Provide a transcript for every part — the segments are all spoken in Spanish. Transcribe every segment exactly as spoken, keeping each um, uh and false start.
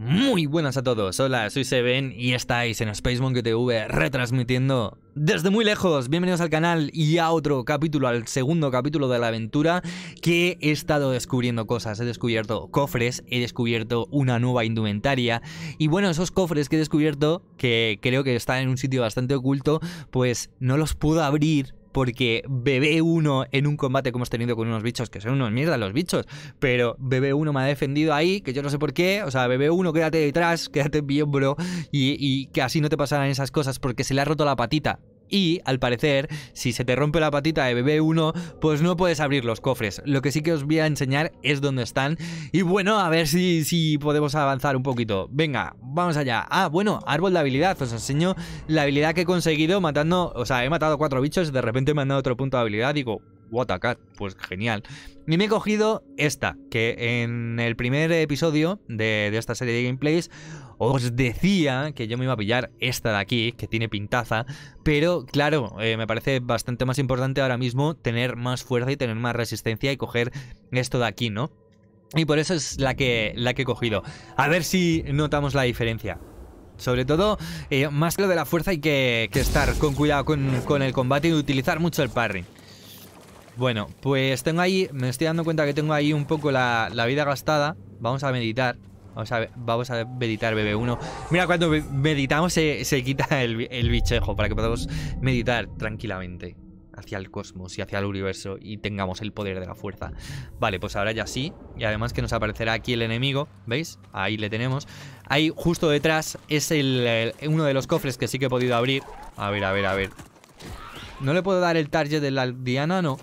Muy buenas a todos, hola, soy Seven y estáis en Space Monkey T V retransmitiendo desde muy lejos. Bienvenidos al canal y a otro capítulo, al segundo capítulo de la aventura, que he estado descubriendo cosas. He descubierto cofres, he descubierto una nueva indumentaria y bueno, esos cofres que he descubierto, que creo que están en un sitio bastante oculto, pues no los puedo abrir porque B B uno en un combate que hemos tenido con unos bichos, que son unos mierda los bichos, pero B B uno me ha defendido ahí, que yo no sé por qué. O sea, B B uno, quédate detrás, quédate bien, bro, y, y que así no te pasarán esas cosas, porque se le ha roto la patita. Y, al parecer, si se te rompe la patita de B B uno, pues no puedes abrir los cofres. Lo que sí que os voy a enseñar es dónde están. Y bueno, a ver si, si podemos avanzar un poquito. Venga, vamos allá. Ah, bueno, árbol de habilidad. Os enseño la habilidad que he conseguido matando... O sea, he matado cuatro bichos y de repente me han dado otro punto de habilidad. Digo, what a cat, pues genial. Y me he cogido esta, que en el primer episodio de, de esta serie de gameplays os decía que yo me iba a pillar esta de aquí, que tiene pintaza, pero claro, eh, me parece bastante más importante ahora mismo tener más fuerza y tener más resistencia y coger esto de aquí, ¿no? Y por eso es la que, la que he cogido. A ver si notamos la diferencia. Sobre todo, eh, más que lo de la fuerza hay que, que estar con cuidado con, con el combate y utilizar mucho el parry. Bueno, pues tengo ahí, me estoy dando cuenta que tengo ahí un poco la, la vida gastada. Vamos a meditar. Vamos a, vamos a meditar B B uno. Mira, cuando meditamos se, se quita el, el bichejo para que podamos meditar tranquilamente hacia el cosmos y hacia el universo y tengamos el poder de la fuerza. Vale, pues ahora ya sí. Y además que nos aparecerá aquí el enemigo. ¿Veis? Ahí le tenemos. Ahí justo detrás es el, el, uno de los cofres que sí que he podido abrir. A ver, a ver, a ver. ¿No le puedo dar el target de la aldeana? No.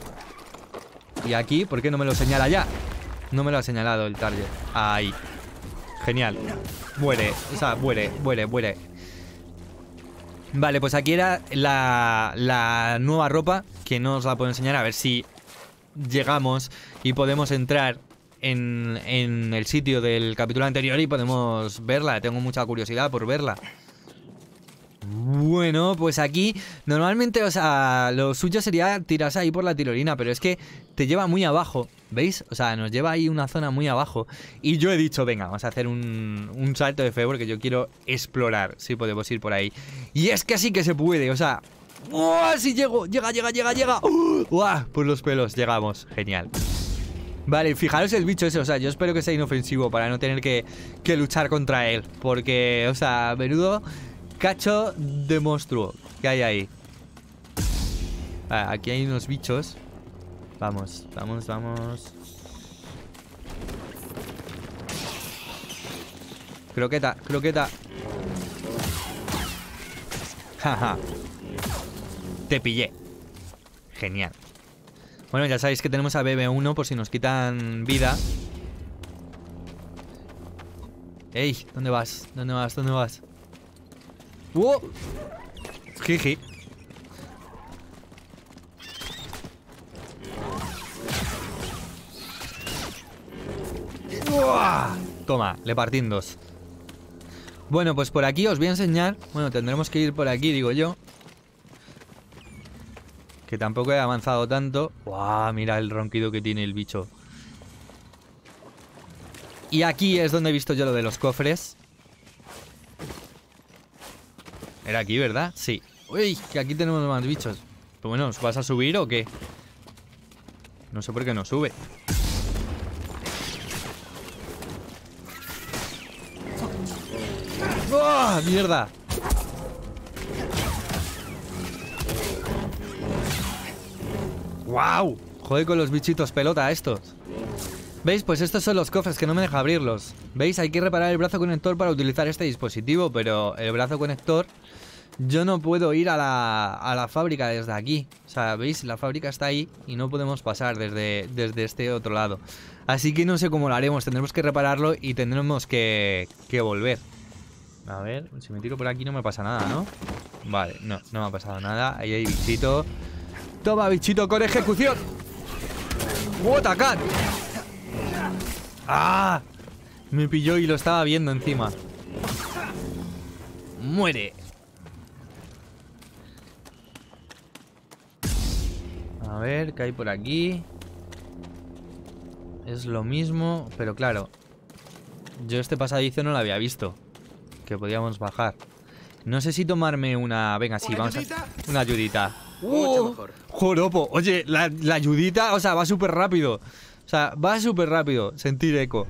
Y aquí, ¿por qué no me lo señala ya? No me lo ha señalado el target. Ahí. Genial. Muere. O sea, muere, muere, muere. Vale, pues aquí era la, la nueva ropa, que no os la puedo enseñar. A ver si llegamos y podemos entrar en, en el sitio del capítulo anterior y podemos verla. Tengo mucha curiosidad por verla. Bueno, pues aquí normalmente, o sea, lo suyo sería tirarse ahí por la tirolina, pero es que te lleva muy abajo, ¿veis? O sea, nos lleva ahí una zona muy abajo. Y yo he dicho, venga, vamos a hacer un, un salto de fe porque yo quiero explorar si podemos ir por ahí. Y es que así que se puede, o sea... ¡Oh, sí llego! ¡Llega, llega, llega, llega! ¡Uh! Por los pelos, llegamos, genial. Vale, fijaros el bicho ese, o sea, yo espero que sea inofensivo para no tener que, que luchar contra él. Porque, o sea, menudo... cacho de monstruo que hay ahí. Vale, aquí hay unos bichos. Vamos, vamos, vamos. Croqueta, croqueta. Jaja. Te pillé. Genial. Bueno, ya sabéis que tenemos a B B uno por si nos quitan vida. Ey, ¿dónde vas? ¿Dónde vas? ¿Dónde vas? ¡Wow! Jiji. ¡Uah! Toma, le partí en dos. Bueno, pues por aquí os voy a enseñar. Bueno, tendremos que ir por aquí, digo yo. Que tampoco he avanzado tanto. ¡Wow! Mira el ronquido que tiene el bicho. Y aquí es donde he visto yo lo de los cofres. Era aquí, ¿verdad? Sí. Uy, que aquí tenemos más bichos. Pero bueno, ¿os vas a subir o qué? No sé por qué no sube. ¡Oh, mierda! ¡Wow! Joder con los bichitos pelota estos. ¿Veis? Pues estos son los cofres que no me deja abrirlos. ¿Veis? Hay que reparar el brazo conector para utilizar este dispositivo, pero el brazo conector... yo no puedo ir a la, a la fábrica desde aquí. O sea, ¿veis? La fábrica está ahí y no podemos pasar desde, desde este otro lado. Así que no sé cómo lo haremos. Tendremos que repararlo y tendremos que, que volver. A ver, si me tiro por aquí no me pasa nada, ¿no? Vale, no, no me ha pasado nada. Ahí hay bichito. Toma, bichito, con ejecución. What a cat. ¡Ah! Me pilló y lo estaba viendo encima. Muere. A ver, ¿qué hay por aquí? Es lo mismo, pero claro, Yo este pasadizo no lo había visto. Que podíamos bajar. No sé si tomarme una... Venga, sí, vamos a... Una ayudita. ¡Oh! ¡Joropo! Oye, la, la ayudita, o sea, va súper rápido. O sea, va súper rápido. Sentir eco.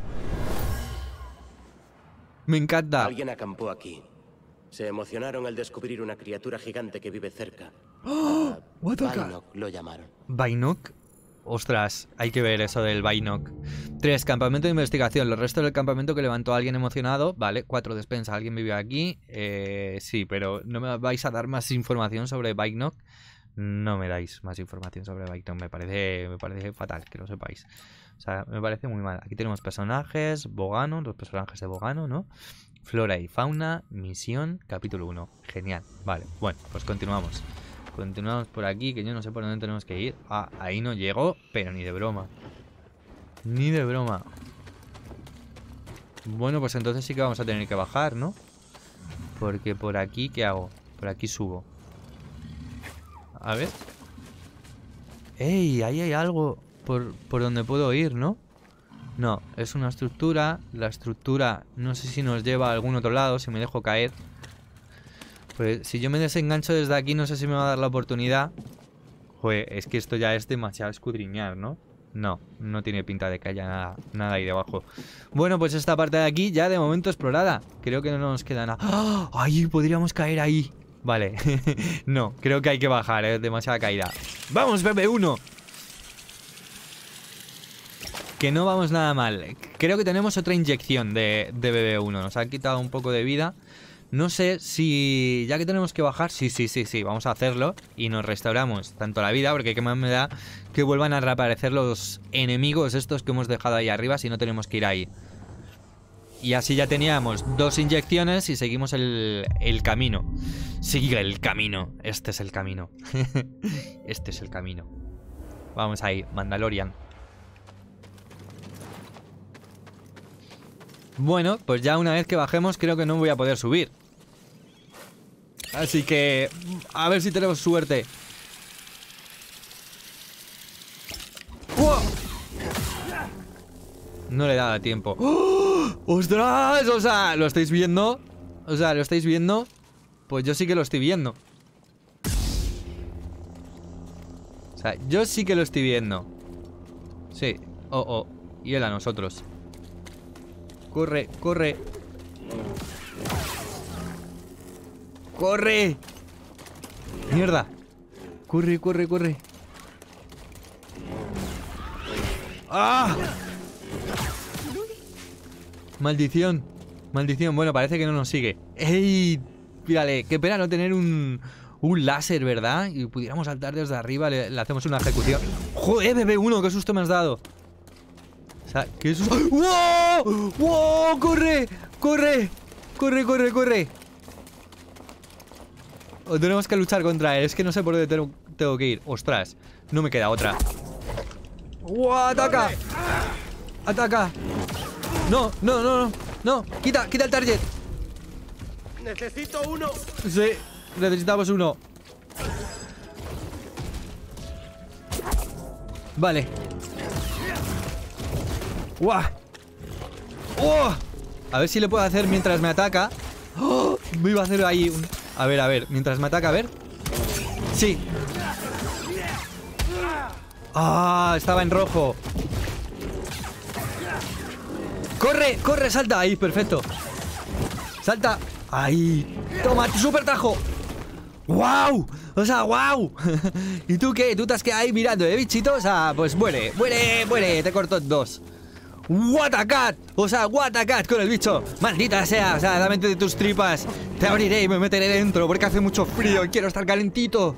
Me encanta. Alguien acampó aquí. Se emocionaron al descubrir una criatura gigante que vive cerca. ¡Oh! Uh, Bainok lo llamaron. ¿Bainok? Ostras, hay que ver eso del Bainok. Tres, campamento de investigación. Los restos del campamento que levantó a alguien emocionado. Vale, cuatro, despensa. ¿Alguien vive aquí? Eh, sí, pero ¿no me vais a dar más información sobre Bainok? No me dais más información sobre Bainok. Me parece, me parece fatal, que lo sepáis. O sea, me parece muy mal. Aquí tenemos personajes, Bogano, los personajes de Bogano, ¿no? Flora y fauna, misión, capítulo uno. Genial. Vale, bueno, pues continuamos. Continuamos por aquí, que yo no sé por dónde tenemos que ir. Ah, ahí no llego, pero ni de broma. Ni de broma. Bueno, pues entonces sí que vamos a tener que bajar, ¿no? Porque por aquí, ¿qué hago? Por aquí subo. A ver. ¡Ey! Ahí hay algo por, por donde puedo ir, ¿no? No, es una estructura. La estructura no sé si nos lleva a algún otro lado, si me dejo caer. Pues si yo me desengancho desde aquí, no sé si me va a dar la oportunidad. Joder, es que esto ya es demasiado escudriñar, ¿no? No, no tiene pinta de que haya nada, nada ahí debajo. Bueno, pues esta parte de aquí ya de momento explorada. Creo que no nos queda nada. ¡Oh! ¡Ay! Podríamos caer ahí. Vale. No, creo que hay que bajar, es demasiada caída. ¡Vamos, B B uno! Que no vamos nada mal. Creo que tenemos otra inyección de, de B B uno. Nos ha quitado un poco de vida. No sé si... Ya que tenemos que bajar... Sí, sí, sí, sí. Vamos a hacerlo. Y nos restauramos tanto la vida. Porque qué más me da que vuelvan a reaparecer los enemigos estos que hemos dejado ahí arriba. Si no tenemos que ir ahí. Y así ya teníamos dos inyecciones. Y seguimos el, el camino. Sigue el camino. Este es el camino. Este es el camino. Vamos ahí. Mandalorian. Bueno, pues ya una vez que bajemos creo que no voy a poder subir. Así que... a ver si tenemos suerte. ¡Oh! No le daba tiempo. ¡Oh! ¡Ostras! O sea, ¿lo estáis viendo? O sea, ¿lo estáis viendo? Pues yo sí que lo estoy viendo. O sea, yo sí que lo estoy viendo. Sí. Oh, oh. Y él a nosotros. Corre, corre. ¡Corre! ¡Mierda! Corre, corre, corre. ¡Ah! Maldición. Maldición. Bueno, parece que no nos sigue. ¡Ey! Mírale, qué pena no tener un... un láser, ¿verdad? Y pudiéramos saltar desde arriba, le, le hacemos una ejecución. ¡Joder, B B uno! ¡Qué susto me has dado! O sea, ¿qué es? ¡Wow! ¡Wow! ¡Corre! ¡Corre! ¡Corre, corre, corre! O tenemos que luchar contra él. Es que no sé por dónde tengo, tengo que ir. ¡Ostras! No me queda otra. ¡Wow! ¡Ataca! ¡Ataca! ¡No! ¡No, no, no! ¡No! ¡Quita! ¡Quita el target! ¡Necesito uno! Sí, necesitamos uno. Vale. ¡Guau! ¡Oh! A ver si le puedo hacer mientras me ataca. ¡Oh! Me iba a hacer ahí un... A ver, a ver, mientras me ataca, a ver. Sí. ¡Ah! Estaba en rojo. ¡Corre! ¡Corre! ¡Salta! Ahí, perfecto. ¡Salta! ¡Ahí! ¡Toma! ¡Super tajo! ¡Wow! O sea, wow. ¿Y tú qué? ¿Tú te has quedado ahí mirando, eh, bichito? O sea, pues muere, muere, muere. Te corto en dos. What a cat. O sea, what a cat con el bicho. Maldita sea, o sea, dame de tus tripas. Te abriré y me meteré dentro porque hace mucho frío y quiero estar calentito.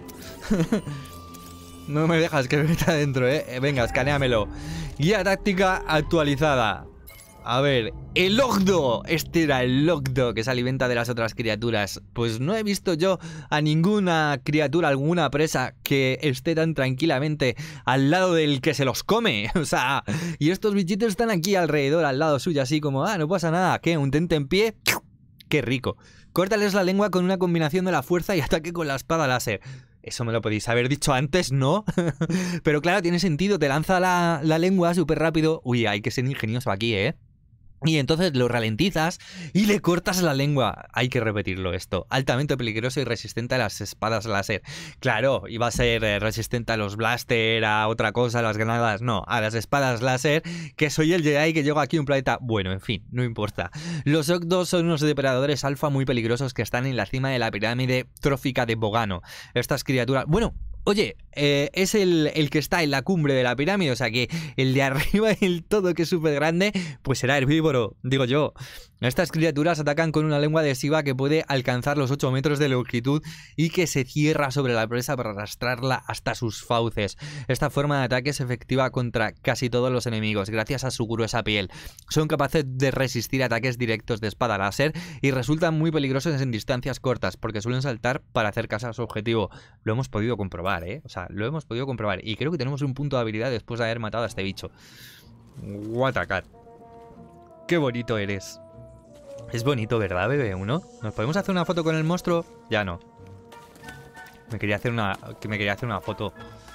No me dejas que me meta adentro, eh. Venga, escaneamelo. Guía táctica actualizada. A ver, el Logdo. Este era el Logdo que se alimenta de las otras criaturas. Pues no he visto yo a ninguna criatura, alguna presa que esté tan tranquilamente al lado del que se los come. O sea, y estos bichitos están aquí alrededor, al lado suyo, así como, ah, no pasa nada. ¿Qué? ¿Un tente en pie? ¡Qué rico! Córtales la lengua con una combinación de la fuerza y ataque con la espada láser. Eso me lo podéis haber dicho antes, ¿no? Pero claro, tiene sentido. Te lanza la, la lengua súper rápido. Uy, hay que ser ingenioso aquí, ¿eh? Y entonces lo ralentizas y le cortas la lengua. Hay que repetirlo esto. Altamente peligroso y resistente a las espadas láser. Claro, iba a ser eh, resistente a los blaster, a otra cosa, a las granadas. No, a las espadas láser, que soy el Jedi que llego aquí a un planeta. Bueno, en fin, no importa. Los Ogdos son unos depredadores alfa muy peligrosos que están en la cima de la pirámide trófica de Bogano. Estas criaturas... Bueno... Oye, eh, es el, el que está en la cumbre de la pirámide, o sea que el de arriba, el todo que es súper grande, pues será herbívoro, digo yo. Estas criaturas atacan con una lengua adhesiva que puede alcanzar los ocho metros de longitud y que se cierra sobre la presa para arrastrarla hasta sus fauces. Esta forma de ataque es efectiva contra casi todos los enemigos, gracias a su gruesa piel. Son capaces de resistir ataques directos de espada láser y resultan muy peligrosos en distancias cortas, porque suelen saltar para hacer caza a su objetivo. Lo hemos podido comprobar, ¿eh? O sea, lo hemos podido comprobar. Y creo que tenemos un punto de habilidad después de haber matado a este bicho. What a cat. Qué bonito eres. Es bonito, ¿verdad, bebé uno? ¿Nos podemos hacer una foto con el monstruo? Ya no. Me quería hacer una... Que me quería hacer una foto.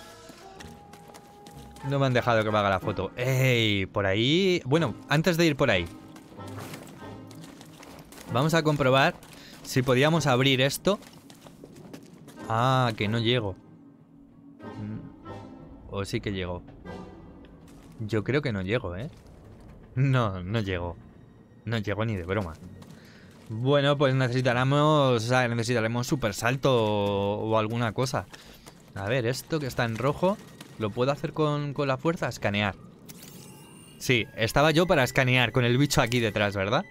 No me han dejado que me haga la foto. ¡Ey! Por ahí... Bueno, antes de ir por ahí, vamos a comprobar si podíamos abrir esto. Ah, que no llego. O sí que llego. Yo creo que no llego, ¿eh? No, no llego. No llego ni de broma. Bueno, pues necesitaremos... O sea, necesitaremos super salto o, o alguna cosa. A ver, esto que está en rojo, ¿lo puedo hacer con, con la fuerza? Escanear. Sí, estaba yo para escanear con el bicho aquí detrás, ¿verdad?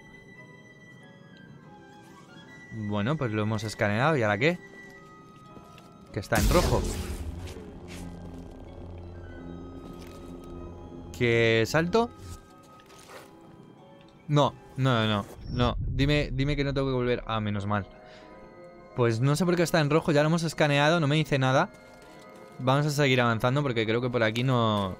Bueno, pues lo hemos escaneado. ¿Y ahora qué? Que está en rojo. ¿Qué salto? No, no, no, no. Dime, dime que no tengo que volver. Ah, menos mal. Pues no sé por qué está en rojo. Ya lo hemos escaneado, no me dice nada. Vamos a seguir avanzando porque creo que por aquí no...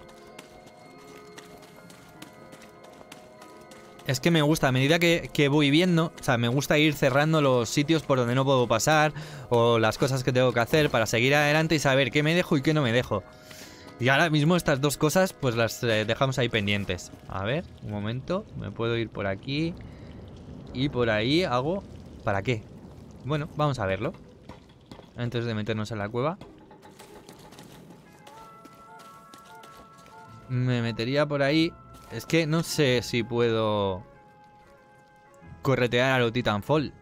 Es que me gusta, a medida que, que voy viendo, o sea, me gusta ir cerrando los sitios por donde no puedo pasar o las cosas que tengo que hacer para seguir adelante y saber qué me dejo y qué no me dejo. Y ahora mismo estas dos cosas pues las eh, dejamos ahí pendientes. A ver, un momento, me puedo ir por aquí y por ahí hago... ¿Para qué? Bueno, vamos a verlo antes de meternos en la cueva. Me metería por ahí. Es que no sé si puedo corretear a lo Titanfall.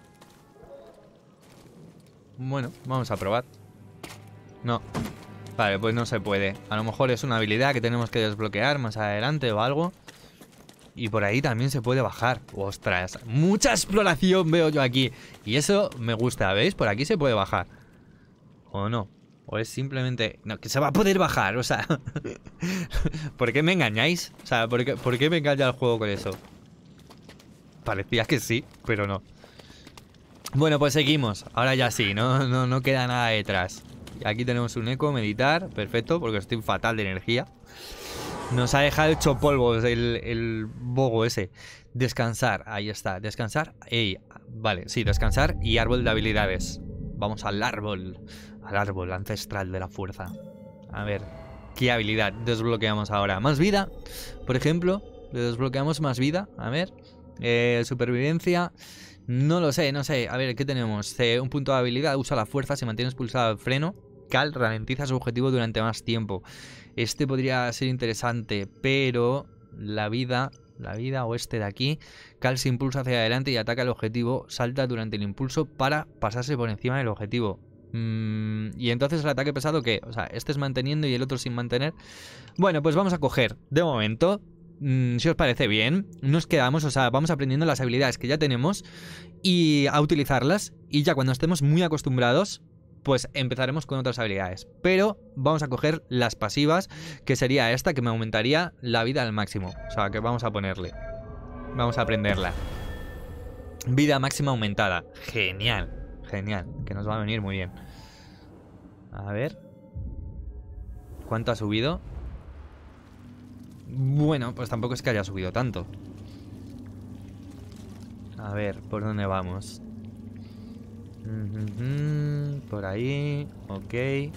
Bueno, vamos a probar. No. Vale, pues no se puede. A lo mejor es una habilidad que tenemos que desbloquear más adelante o algo. Y por ahí también se puede bajar. Ostras, mucha exploración veo yo aquí. Y eso me gusta, ¿veis? Por aquí se puede bajar. ¿O no? O es simplemente... No, que se va a poder bajar, o sea... ¿Por qué me engañáis? O sea, ¿por qué, ¿por qué me engaña el juego con eso? Parecía que sí, pero no. Bueno, pues seguimos. Ahora ya sí, no, no, no queda nada detrás. Aquí tenemos un eco, meditar. Perfecto, porque estoy fatal de energía. Nos ha dejado hecho polvo el, el bogo ese. Descansar, ahí está. Descansar, ey, vale, sí, descansar y árbol de habilidades. Vamos al árbol. Al árbol ancestral de la fuerza. A ver, ¿qué habilidad desbloqueamos ahora? ¿Más vida? Por ejemplo, le desbloqueamos más vida. A ver, eh, supervivencia. No lo sé, no sé. A ver, ¿qué tenemos? Eh, un punto de habilidad. Usa la fuerza, se mantiene pulsado el freno. Cal ralentiza su objetivo durante más tiempo. Este podría ser interesante, pero la vida... La vida o este de aquí. Cal se impulsa hacia adelante y ataca el objetivo. Salta durante el impulso para pasarse por encima del objetivo. Mm, y entonces el ataque pesado, ¿qué? O sea, este es manteniendo y el otro sin mantener. Bueno, pues vamos a coger, de momento, mm, si os parece bien, nos quedamos, o sea, vamos aprendiendo las habilidades que ya tenemos y a utilizarlas. Y ya cuando estemos muy acostumbrados, pues empezaremos con otras habilidades. Pero vamos a coger las pasivas, que sería esta, que me aumentaría la vida al máximo. O sea, que vamos a ponerle. Vamos a aprenderla. Vida máxima aumentada. Genial. Genial, que nos va a venir muy bien. A ver. ¿Cuánto ha subido? Bueno, pues tampoco es que haya subido tanto. A ver, ¿por dónde vamos? Mm-hmm, por ahí. Ok.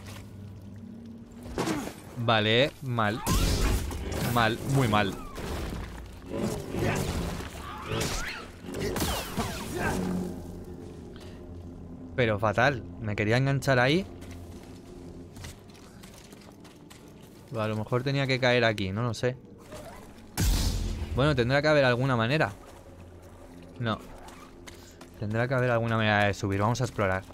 Vale, mal. Mal, muy mal. Pero fatal. Me quería enganchar ahí. A lo mejor tenía que caer aquí, no lo sé. Bueno, tendrá que haber alguna manera. No. Tendrá que haber alguna manera de subir. Vamos a explorar.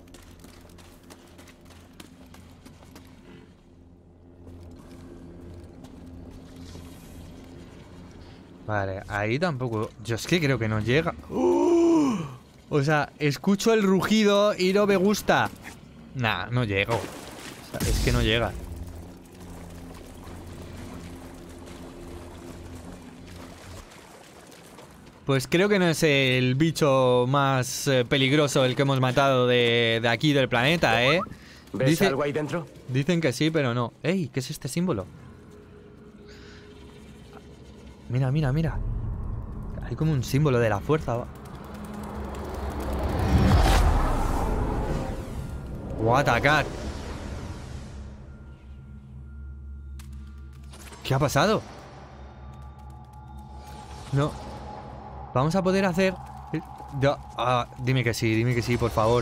Vale, ahí tampoco. Yo es que creo que no llega. ¡Oh! O sea, escucho el rugido y no me gusta. Nah, no llego. O sea, es que no llega. Pues creo que no es el bicho más eh, peligroso el que hemos matado de, de aquí del planeta, ¿eh? ¿Ves Dice, algo ahí dentro? dicen que sí, pero no. ¡Ey! ¿Qué es este símbolo? Mira, mira, mira. Hay como un símbolo de la fuerza. What a cat. ¿Qué ha pasado? No. Vamos a poder hacer... Ya, ah, dime que sí, dime que sí, por favor.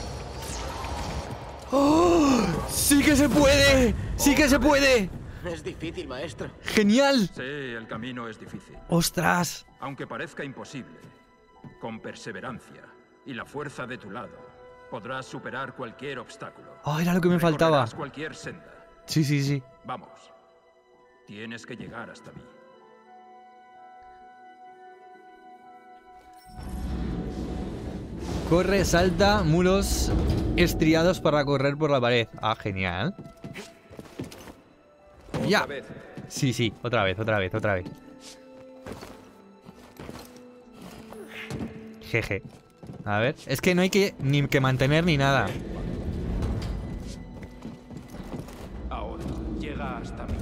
¡Oh! ¡Sí que se puede! ¡Sí que se puede! Es difícil, maestro. ¡Genial! Sí, el camino es difícil. ¡Ostras! Aunque parezca imposible, con perseverancia y la fuerza de tu lado, podrás superar cualquier obstáculo. ¡Oh, era lo que me faltaba! Recorrerás cualquier senda. Sí, sí, sí. Vamos, tienes que llegar hasta mí. Corre, salta, muros estriados para correr por la pared. Ah, genial. Ya. Otra vez. Sí, sí, otra vez, otra vez, otra vez. Jeje. A ver, es que no hay que ni que mantener ni nada. Ahora, llega hasta mí.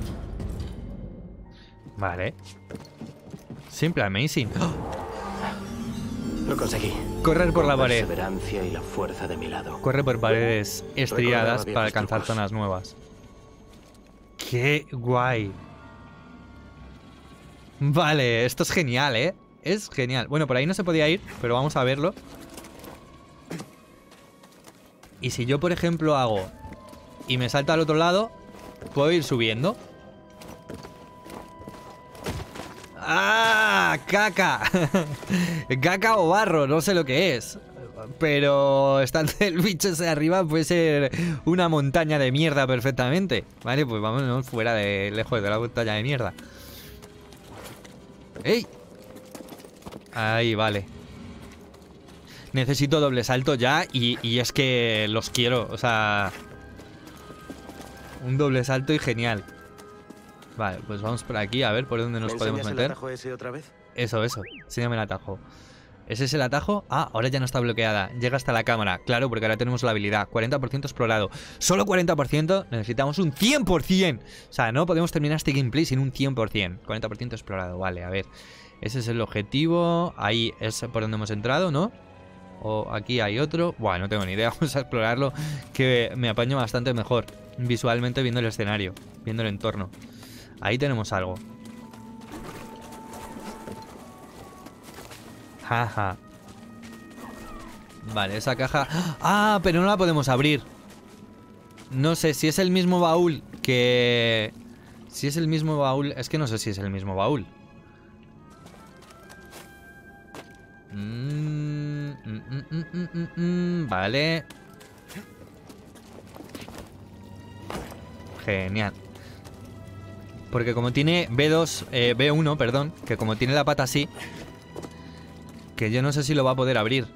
Vale. Simple, amazing. ¡Oh! Lo conseguí. Correr por Con la pared. perseverancia y la fuerza de mi lado. Corre por paredes estriadas Recordaba para viejos alcanzar trucos. zonas nuevas. ¡Qué guay! Vale, esto es genial, ¿eh? Es genial. Bueno, por ahí no se podía ir, pero vamos a verlo. Y si yo, por ejemplo, hago y me salto al otro lado, puedo ir subiendo. ¡Ah! ¡Caca! Caca o barro, no sé lo que es. Pero estando el bicho ese arriba puede ser una montaña de mierda perfectamente. Vale, pues vámonos fuera de lejos de la montaña de mierda. ¡Ey! Ahí, vale. Necesito doble salto ya y, y es que los quiero, o sea... Un doble salto y genial. Vale, pues vamos por aquí a ver por dónde nos ¿Me podemos enseñas meter. el atajo ese otra vez? Eso, eso. Enséñame el atajo. ¿Ese es el atajo? Ah, ahora ya no está bloqueada. Llega hasta la cámara. Claro, porque ahora tenemos la habilidad. cuarenta por ciento explorado. Solo cuarenta por ciento. Necesitamos un cien por cien. O sea, no podemos terminar este gameplay sin un cien por cien. cuarenta por ciento explorado. Vale, a ver. Ese es el objetivo. Ahí es por donde hemos entrado, ¿no? O aquí hay otro. Buah, no tengo ni idea. Vamos a explorarlo, que me apaño bastante mejor visualmente viendo el escenario, viendo el entorno. Ahí tenemos algo. Jaja. Vale, esa caja... ¡Ah! Pero no la podemos abrir. No sé si es el mismo baúl que... Si es el mismo baúl... Es que no sé si es el mismo baúl. Mm, mm, mm, mm, mm, mm, mm, vale. Genial. Porque como tiene B dos, eh, B uno, perdón, que como tiene la pata así, que yo no sé si lo va a poder abrir.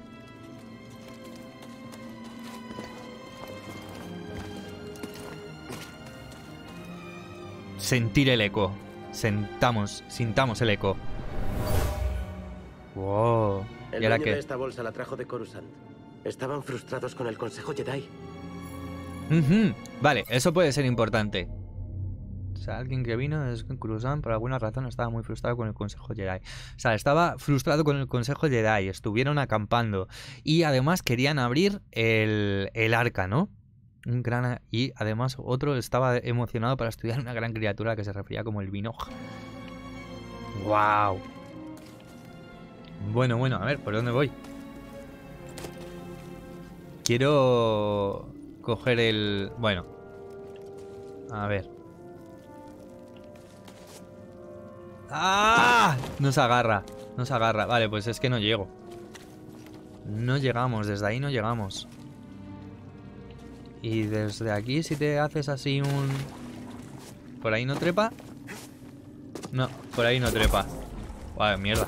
Sentir el eco. Sentamos, sintamos el eco. Wow. El ¿Y ahora dueño de qué? esta bolsa la trajo de Coruscant. Estaban frustrados con el Consejo Jedi. Ujú. Vale, eso puede ser importante. O sea, alguien que vino es Coruscant por alguna razón estaba muy frustrado con el Consejo Jedi. O sea, estaba frustrado con el Consejo Jedi. Estuvieron acampando. Y además querían abrir el, el arca, ¿no? Un gran... Y además otro estaba emocionado para estudiar una gran criatura que se refería como el Vinoj. ¡Wow! Bueno, bueno, a ver, ¿por dónde voy? Quiero coger el... Bueno. A ver. ¡Ah! No se agarra. No se agarra. Vale, pues es que no llego. No llegamos. Desde ahí no llegamos. Y desde aquí si te haces así un... ¿Por ahí no trepa? No, por ahí no trepa. Vale, mierda.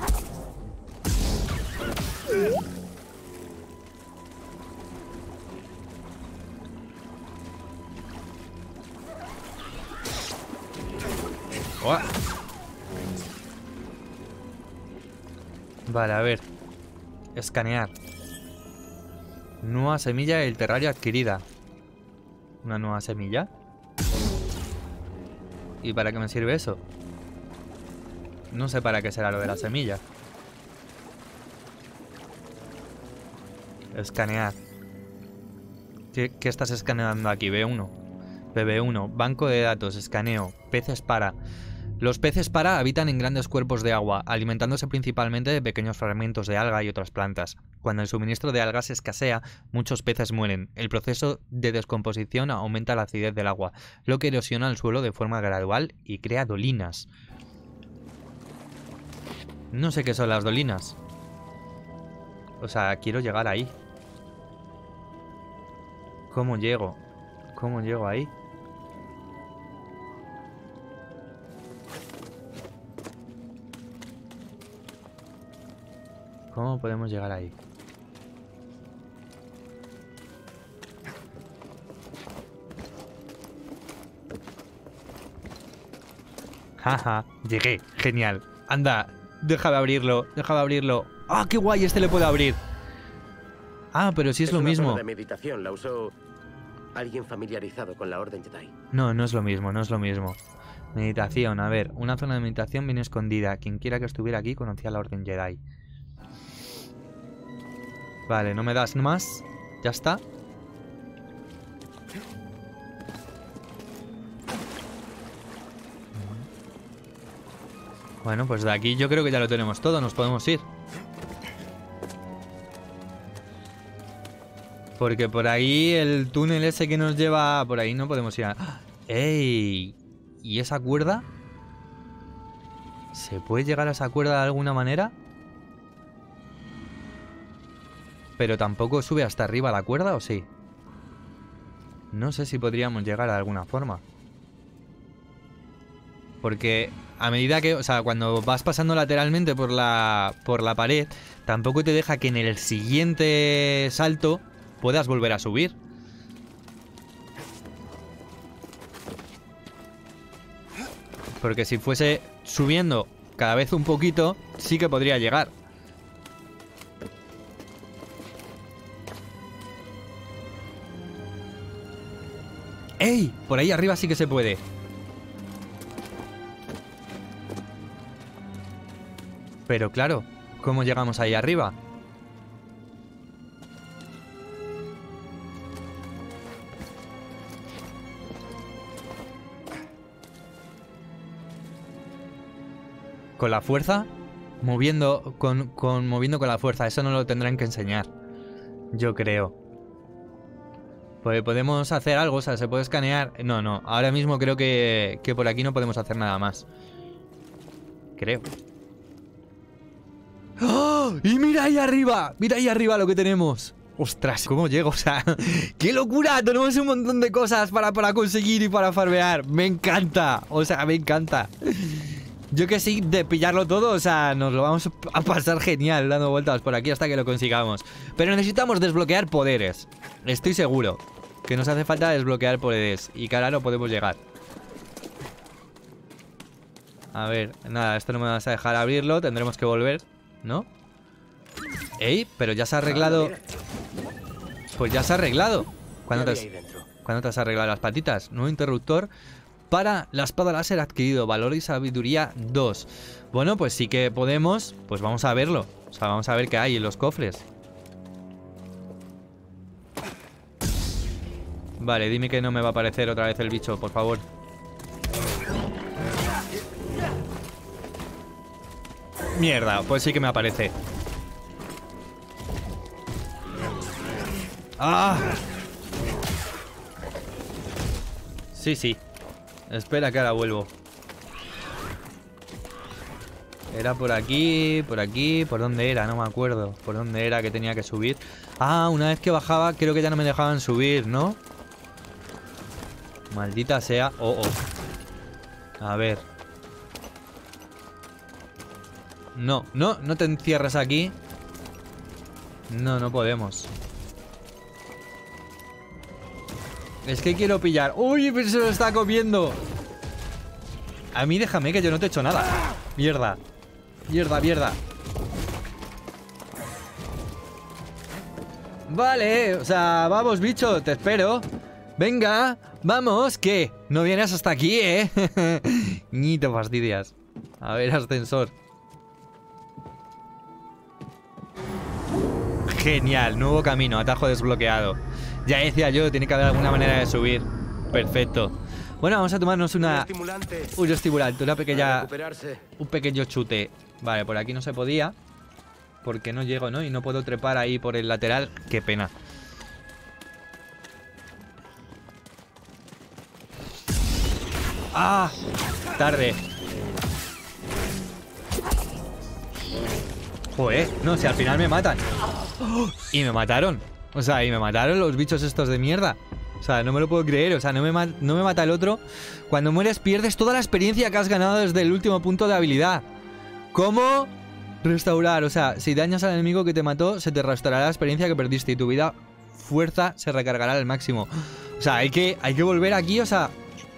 Oh. Vale, a ver. Escanear. Nueva semilla del terrario adquirida. ¿Una nueva semilla? ¿Y para qué me sirve eso? No sé para qué será lo de la semilla. Escanear. ¿Qué, qué estás escaneando aquí? B uno. B B uno. Banco de datos. Escaneo. Peces para. Los peces para habitan en grandes cuerpos de agua, alimentándose principalmente de pequeños fragmentos de alga y otras plantas. Cuando el suministro de algas escasea, muchos peces mueren. El proceso de descomposición aumenta la acidez del agua, lo que erosiona el suelo de forma gradual y crea dolinas. No sé qué son las dolinas. O sea, quiero llegar ahí. ¿Cómo llego? ¿Cómo llego ahí? ¿Cómo podemos llegar ahí? Jaja, llegué, genial. Anda, déjame abrirlo, déjame abrirlo. ¡Ah, qué guay! Este le puedo abrir. Ah, pero sí es, es lo una mismo. Zona de meditación la usó alguien familiarizado con la Orden Jedi. No, no es lo mismo, no es lo mismo. Meditación, a ver, una zona de meditación bien escondida. Quien quiera que estuviera aquí conocía la Orden Jedi. Vale, no me das más. Ya está. Bueno, pues de aquí yo creo que ya lo tenemos todo. Nos podemos ir. Porque por ahí el túnel ese que nos lleva... Por ahí no podemos ir a... ¡Ey! ¿Y esa cuerda? ¿Se puede llegar a esa cuerda de alguna manera? Pero tampoco sube hasta arriba la cuerda, ¿o sí? No sé si podríamos llegar de alguna forma. Porque a medida que... O sea, cuando vas pasando lateralmente por la, por la pared, tampoco te deja que en el siguiente salto puedas volver a subir. Porque si fuese subiendo cada vez un poquito, sí que podría llegar. ¡Ey! Por ahí arriba sí que se puede. Pero claro, ¿cómo llegamos ahí arriba? ¿Con la fuerza? Moviendo con, con, moviendo con la fuerza. Eso no lo tendrán que enseñar. Yo creo. Pues podemos hacer algo, o sea, se puede escanear. No, no, ahora mismo creo que, que por aquí no podemos hacer nada más. Creo. ¡Oh! ¡Y mira ahí arriba! ¡Mira ahí arriba lo que tenemos! ¡Ostras! ¿Cómo llego? O sea, ¡qué locura! Tenemos un montón de cosas para, para conseguir y para farmear. ¡Me encanta! O sea, me encanta. Yo que sí, de pillarlo todo, o sea, nos lo vamos a pasar genial dando vueltas por aquí hasta que lo consigamos. Pero necesitamos desbloquear poderes. Estoy seguro que nos hace falta desbloquear poderes y que ahora no podemos llegar. A ver, nada, esto no me vas a dejar abrirlo, tendremos que volver, ¿no? ¡Ey! Pero ya se ha arreglado. Pues ya se ha arreglado. ¿Cuándo te has, ¿cuándo te has arreglado las patitas? Nuevo interruptor para la espada láser adquirido, valor y sabiduría dos. Bueno, pues sí que podemos. Pues vamos a verlo. O sea, vamos a ver qué hay en los cofres. Vale, dime que no me va a aparecer otra vez el bicho, por favor. Mierda, pues sí que me aparece. ¡Ah! Sí, sí. Espera que ahora vuelvo. Era por aquí, por aquí. ¿Por dónde era? No me acuerdo. ¿Por dónde era que tenía que subir? Ah, una vez que bajaba creo que ya no me dejaban subir, ¿no? Maldita sea. Oh, oh. A ver. No, no, no te encierres aquí. No, no podemos. Es que quiero pillar. ¡Uy! Pero se lo está comiendo. A mí déjame, que yo no te he hecho nada. Mierda. Mierda, mierda. Vale, o sea, vamos, bicho, te espero. Venga, vamos. ¿Qué? No vienes hasta aquí, ¿eh? Ni te fastidias. A ver, ascensor. Genial, nuevo camino, atajo desbloqueado. Ya decía yo, tiene que haber alguna manera de subir. Perfecto. Bueno, vamos a tomarnos una... Un estimulante. Un estimulante, una Para pequeña... recuperarse. Un pequeño chute. Vale, por aquí no se podía. Porque no llego, ¿no? Y no puedo trepar ahí por el lateral. Qué pena. ¡Ah! Tarde. Joder, no, si al final me matan. ¡Oh! Y me mataron. O sea, y me mataron los bichos estos de mierda. O sea, no me lo puedo creer. O sea, no me, ma no me mata el otro. Cuando mueres pierdes toda la experiencia que has ganado desde el último punto de habilidad. ¿Cómo? Restaurar. O sea, si dañas al enemigo que te mató, se te restaurará la experiencia que perdiste y tu vida fuerza se recargará al máximo. O sea, hay que, hay que volver aquí, o sea...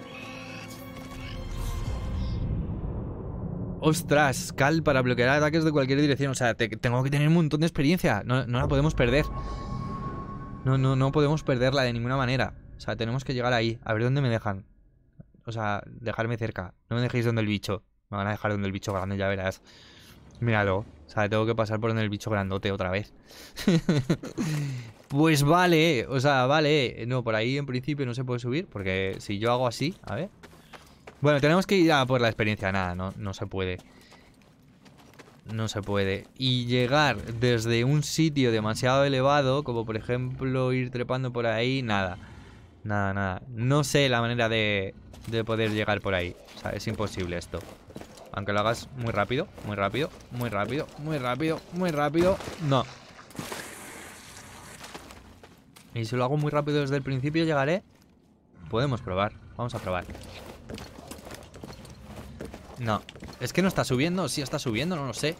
Ostras, Cal para bloquear ataques de cualquier dirección. O sea, te, tengo que tener un montón de experiencia. No, no la podemos perder. No, no, no podemos perderla de ninguna manera. O sea, tenemos que llegar ahí. A ver dónde me dejan. O sea, dejarme cerca. No me dejéis donde el bicho. Me van a dejar donde el bicho grande, ya verás. Míralo. O sea, tengo que pasar por donde el bicho grandote otra vez. Pues vale. O sea, vale. No, por ahí en principio no se puede subir. Porque si yo hago así, a ver. Bueno, tenemos que ir a por la experiencia. Nada, no, no se puede. No se puede. Y llegar desde un sitio demasiado elevado, como por ejemplo ir trepando por ahí, nada. Nada, nada. No sé la manera de, de poder llegar por ahí. O sea, es imposible esto. Aunque lo hagas muy rápido, muy rápido, muy rápido, muy rápido, muy rápido. No. Y si lo hago muy rápido desde el principio, llegaré. Podemos probar. Vamos a probar. No, es que no está subiendo. Sí está subiendo, no lo sé.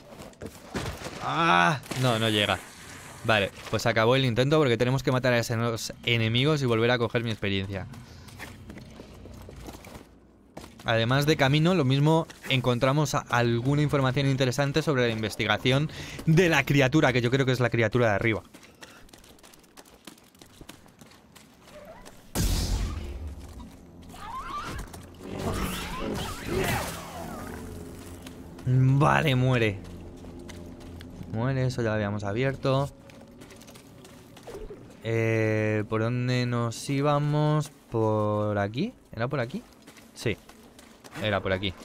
¡Ah! No, no llega. Vale, pues acabó el intento porque tenemos que matar a esos enemigos y volver a coger mi experiencia. Además de camino, lo mismo encontramos alguna información interesante sobre la investigación de la criatura, que yo creo que es la criatura de arriba. Vale, muere. Muere, eso ya lo habíamos abierto. Eh, ¿Por dónde nos íbamos? ¿Por aquí? ¿Era por aquí? Sí, era por aquí.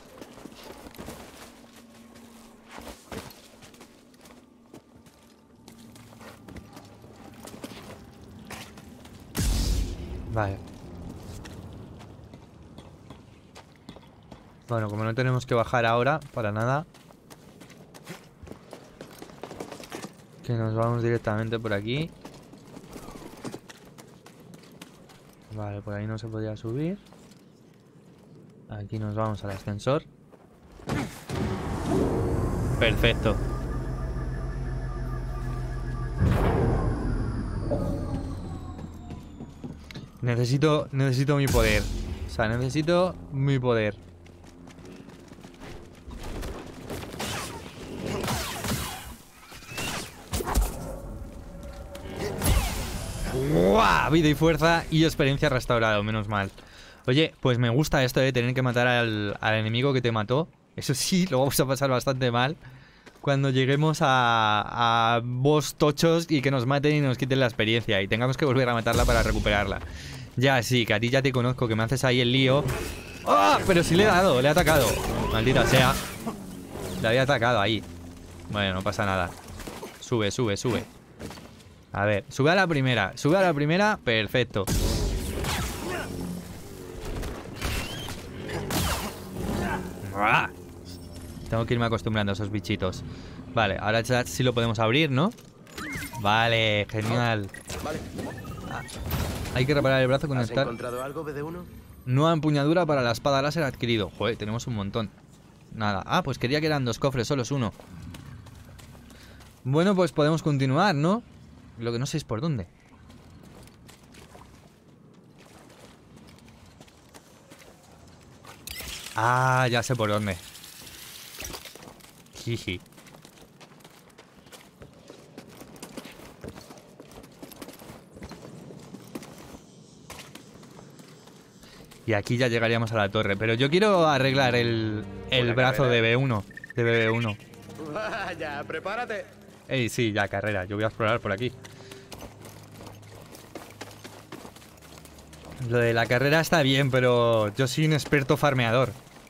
Vale. Bueno, como no tenemos que bajar ahora para nada, que nos vamos directamente por aquí. Vale, por ahí no se podía subir. Aquí nos vamos al ascensor. Perfecto. Necesito, necesito mi poder. O sea, necesito mi poder. ¡Guau! Vida y fuerza y experiencia restaurado, menos mal. Oye, pues me gusta esto de tener que matar al, al enemigo que te mató. Eso sí, lo vamos a pasar bastante mal cuando lleguemos a, a boss tochos y que nos maten y nos quiten la experiencia y tengamos que volver a matarla para recuperarla. Ya, sí, que a ti ya te conozco, que me haces ahí el lío. ¡Ah! Pero sí le he dado, le he atacado. Maldita sea. Le había atacado ahí. Bueno, no pasa nada. Sube, sube, sube. A ver, sube a la primera. Sube a la primera, perfecto. ¡Ah! Tengo que irme acostumbrando a esos bichitos. Vale, ahora ya sí lo podemos abrir, ¿no? Vale, genial. Vale. Ah, hay que reparar el brazo con ¿Has estar. encontrado algo, B D uno? Nueva empuñadura para la espada láser adquirido. Joder, tenemos un montón. Nada. Ah, pues quería que eran dos cofres, solo es uno. Bueno, pues podemos continuar, ¿no? Lo que no sé es por dónde. Ah, ya sé por dónde. Jiji. Y aquí ya llegaríamos a la torre. Pero yo quiero arreglar el, el brazo de B uno. De B B uno. Vaya, prepárate. Ey, sí, ya, carrera. Yo voy a explorar por aquí. Lo de la carrera está bien, pero yo soy un experto farmeador.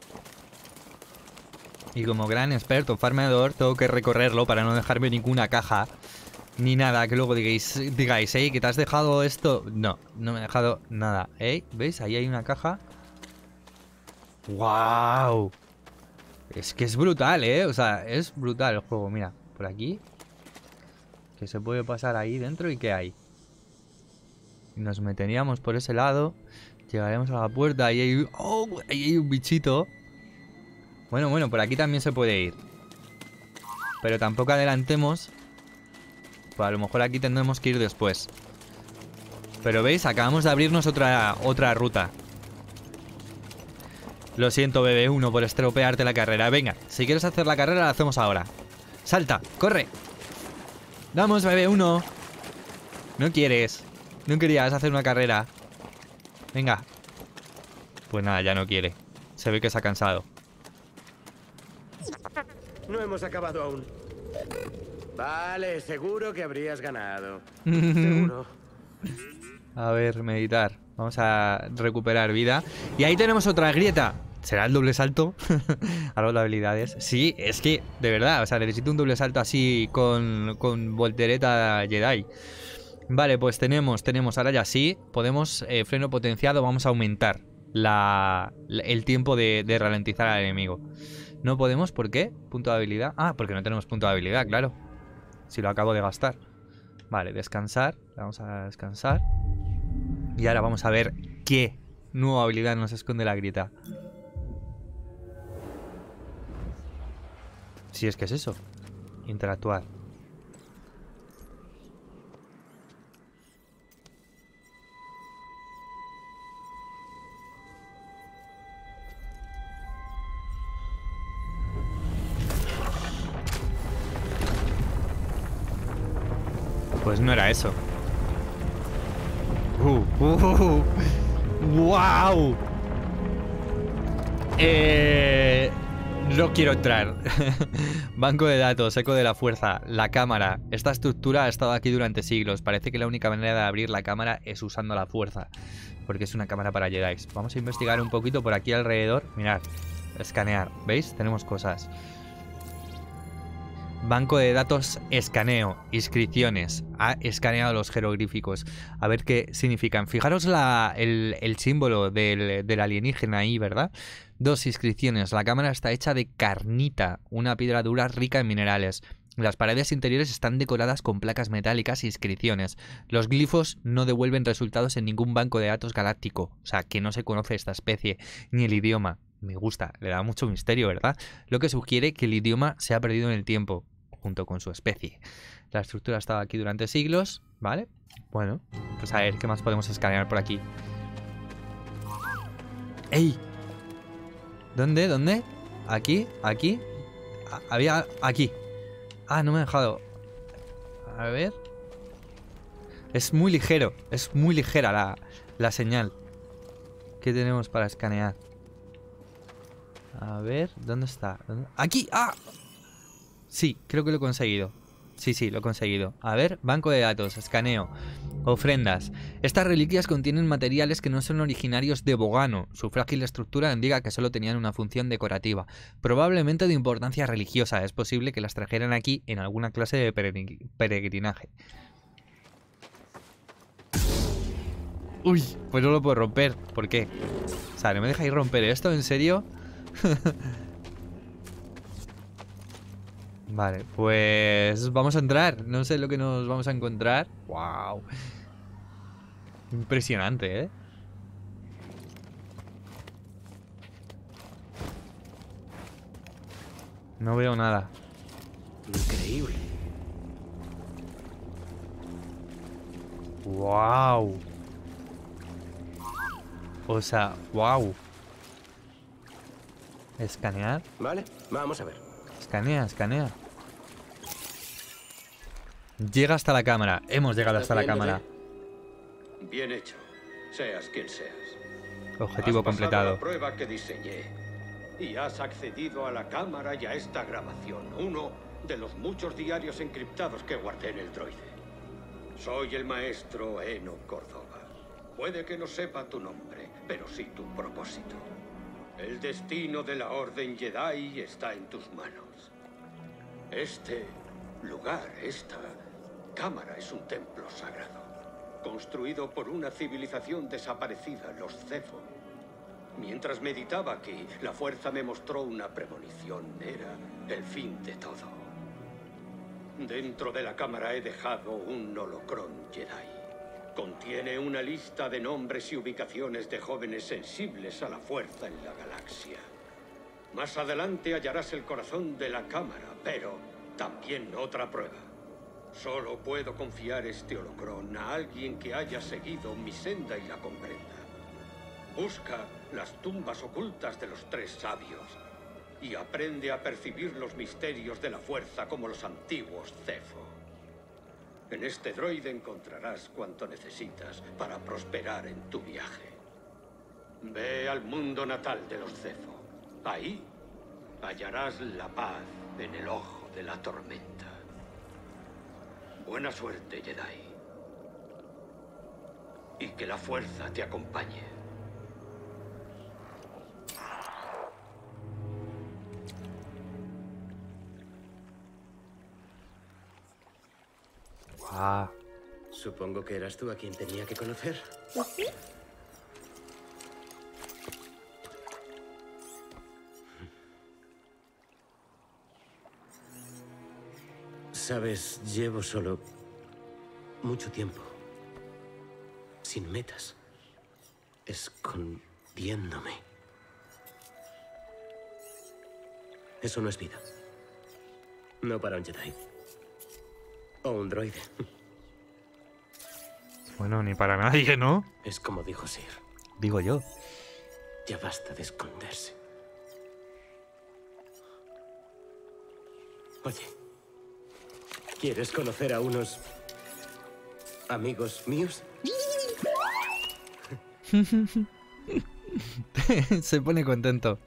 Y como gran experto farmeador, tengo que recorrerlo para no dejarme ninguna caja. Ni nada, que luego digáis, digáis, hey, que te has dejado esto. No, no me he dejado nada. ¿Eh? ¿Veis? Ahí hay una caja. ¡Wow! Es que es brutal, ¿eh? O sea, es brutal el juego. Mira, por aquí. Que se puede pasar ahí dentro y ¿qué hay? Nos meteríamos por ese lado. Llegaremos a la puerta. Ahí hay, oh, ahí hay un bichito. Bueno, bueno, por aquí también se puede ir. Pero tampoco adelantemos. Pues a lo mejor aquí tendremos que ir después. Pero veis, acabamos de abrirnos otra, otra ruta. Lo siento, B B uno, por estropearte la carrera. Venga, si quieres hacer la carrera, la hacemos ahora. ¡Salta! ¡Corre! ¡Vamos, B B uno! No quieres. No querías hacer una carrera. Venga. Pues nada, ya no quiere. Se ve que se ha cansado. No hemos acabado aún. Vale, seguro que habrías ganado. Seguro. A ver, meditar. Vamos a recuperar vida. Y ahí tenemos otra grieta. ¿Será el doble salto? Algo de habilidades. Sí, es que, de verdad, o sea, necesito un doble salto así con, con voltereta Jedi. Vale, pues tenemos, tenemos, ahora ya sí, podemos, eh, freno potenciado, vamos a aumentar la, el tiempo de, de ralentizar al enemigo. No podemos, ¿por qué? Punto de habilidad. Ah, porque no tenemos punto de habilidad, claro. Si lo acabo de gastar. Vale, descansar. Vamos a descansar. Y ahora vamos a ver qué nueva habilidad nos esconde la grieta. Si es que es eso. Interactuar. Pues no era eso. Uh, uh, uh, uh. ¡Wow! Eh, no quiero entrar. Banco de datos, eco de la fuerza, la cámara. Esta estructura ha estado aquí durante siglos. Parece que la única manera de abrir la cámara es usando la fuerza, porque es una cámara para Jedi. Vamos a investigar un poquito por aquí alrededor. Mirad, escanear. ¿Veis? Tenemos cosas. Banco de datos, escaneo, inscripciones. Ha escaneado los jeroglíficos. A ver qué significan. Fijaros la, el, el símbolo del, del alienígena ahí, ¿verdad? Dos inscripciones. La cámara está hecha de carnita, una piedra dura rica en minerales. Las paredes interiores están decoradas con placas metálicas e inscripciones. Los glifos no devuelven resultados en ningún banco de datos galáctico. O sea, que no se conoce esta especie, ni el idioma. Me gusta, le da mucho misterio, ¿verdad? Lo que sugiere que el idioma se ha perdido en el tiempo, junto con su especie. La estructura ha estado aquí durante siglos, ¿vale? Bueno, pues a ver, ¿qué más podemos escanear por aquí? ¡Ey! ¿Dónde? ¿Dónde? ¿Aquí? ¿Aquí? Había... aquí. Ah, no me he dejado. A ver. Es muy ligero. Es muy ligera la, la señal. ¿Qué tenemos para escanear? A ver, ¿dónde está? ¿Dónde? ¡Aquí! ¡Ah! Sí, creo que lo he conseguido. Sí, sí, lo he conseguido. A ver, banco de datos, escaneo. Ofrendas. Estas reliquias contienen materiales que no son originarios de Bogano. Su frágil estructura indica que solo tenían una función decorativa, probablemente de importancia religiosa. Es posible que las trajeran aquí en alguna clase de peregrinaje. Uy, pues no lo puedo romper. ¿Por qué? O sea, ¿no me dejáis romper esto? ¿En serio? Vale, pues vamos a entrar. No sé lo que nos vamos a encontrar. Wow. Impresionante, ¿eh? No veo nada. Increíble. Wow. O sea, wow. Escanear. Vale, vamos a ver. Escanea, escanea. Llega hasta la cámara. Hemos llegado hasta la cámara. Bien hecho, seas quien seas. Objetivo Has pasado completado. la prueba que diseñé y has accedido a la cámara y a esta grabación, uno de los muchos diarios encriptados que guardé en el droide. Soy el maestro Eno Córdoba. Puede que no sepa tu nombre, pero sí tu propósito. El destino de la Orden Jedi está en tus manos. Este lugar, esta cámara es un templo sagrado, construido por una civilización desaparecida, los Zeffo. Mientras meditaba aquí, la fuerza me mostró una premonición. Era el fin de todo. Dentro de la cámara he dejado un holocrón Jedi. Contiene una lista de nombres y ubicaciones de jóvenes sensibles a la fuerza en la galaxia. Más adelante hallarás el corazón de la cámara, pero también otra prueba. Solo puedo confiar este holocrón a alguien que haya seguido mi senda y la comprenda. Busca las tumbas ocultas de los tres sabios y aprende a percibir los misterios de la fuerza como los antiguos Zeffo. En este droide encontrarás cuanto necesitas para prosperar en tu viaje. Ve al mundo natal de los Zeffo. Ahí hallarás la paz en el ojo de la tormenta. Buena suerte, Jedi. Y que la fuerza te acompañe. Ah. Supongo que eras tú a quien tenía que conocer. Sabes, llevo solo mucho tiempo sin metas, escondiéndome. Eso no es vida. No para un Jedi. O un droide. Bueno, ni para nadie, ¿no? Es como dijo Sir. Digo yo. Ya basta de esconderse. Oye, ¿quieres conocer a unos amigos míos? Se pone contento.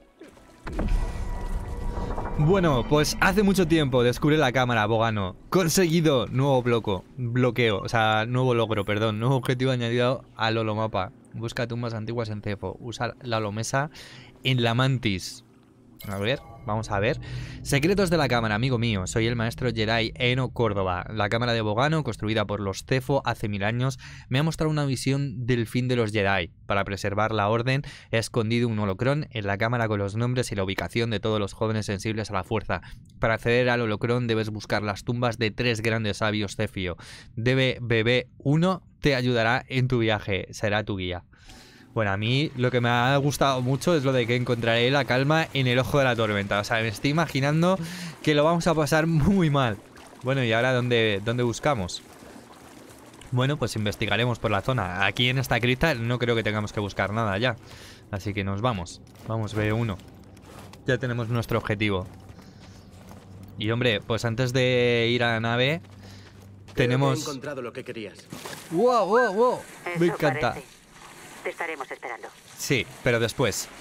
Bueno, pues hace mucho tiempo descubre la cámara, Bogano. Conseguido nuevo bloco, bloqueo, o sea, nuevo logro, perdón. Nuevo objetivo añadido al holomapa. Busca tumbas antiguas en Zeffo. Usa la holomesa en la Mantis. A ver, vamos a ver. Secretos de la cámara, amigo mío. Soy el maestro Jedi Eno Córdoba. La cámara de Bogano, construida por los Zeffo hace mil años, me ha mostrado una visión del fin de los Jedi. Para preservar la orden, he escondido un holocrón en la cámara con los nombres y la ubicación de todos los jóvenes sensibles a la fuerza. Para acceder al holocrón debes buscar las tumbas de tres grandes sabios Zeffo. Debe B B uno te ayudará en tu viaje. Será tu guía. Bueno, a mí lo que me ha gustado mucho es lo de que encontraré la calma en el ojo de la tormenta. O sea, me estoy imaginando que lo vamos a pasar muy mal. Bueno, ¿y ahora dónde, dónde buscamos? Bueno, pues investigaremos por la zona. Aquí en esta cripta no creo que tengamos que buscar nada ya. Así que nos vamos. Vamos, B uno. Ya tenemos nuestro objetivo. Y hombre, pues antes de ir a la nave, Creo tenemos... que he encontrado lo que querías. ¡Wow, wow, wow! Me Eso encanta. parece. Te estaremos esperando. Sí, pero después.